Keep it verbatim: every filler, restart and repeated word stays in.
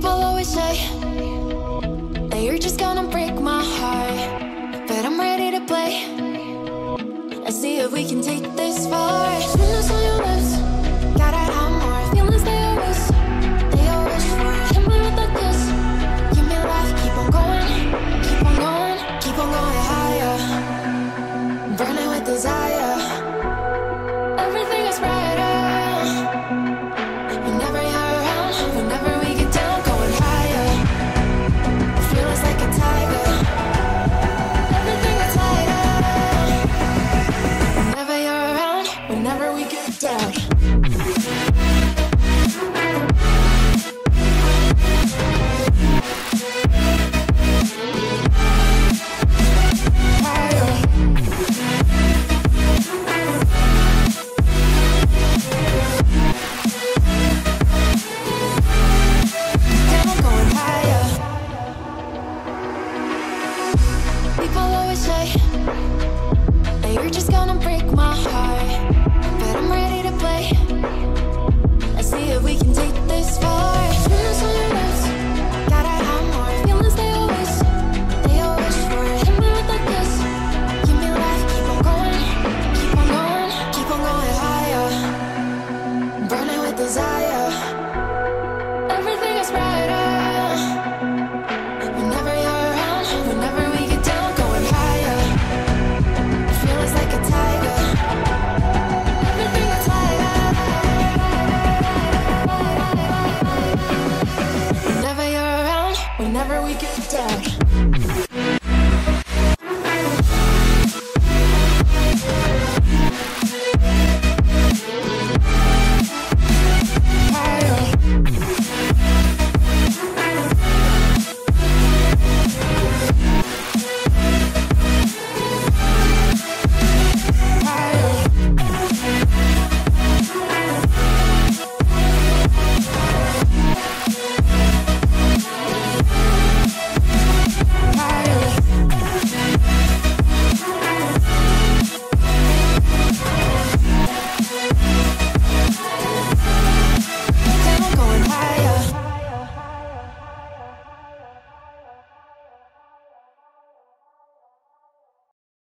People always say that you're just gonna break my heart, but I'm ready to play. Let's see if we can take this far. Sweetness on your lips, gotta have more. Feelings they always, they always for. Hit me with the kiss, give me life. Keep on going, keep on going, keep on going higher. Burning with desire, everything is brighter. Whenever you're around, whenever we get down, going higher. Feel us like a tiger, everything is lighter. Whenever you're around, whenever we get down. People always say that you're just gonna break my heart, but I'm ready to play. Let's see if we can take this far. Sweetness on your lips, gotta have more. Feelings they always, they always for. Hit me with the kiss, give me life. Keep on going, keep on going, keep on going higher. Burning with desire.